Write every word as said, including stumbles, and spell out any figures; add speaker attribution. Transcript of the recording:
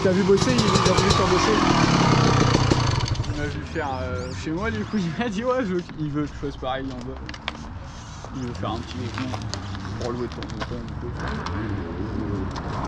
Speaker 1: il t'a vu bosser, il, il a voulu t'embaucher. Il m'a vu faire euh, chez moi, du coup il m'a dit ouais, je veux, il veut que je fasse pareil en bas. Il veut faire un petit mouvement pour louer ton moto.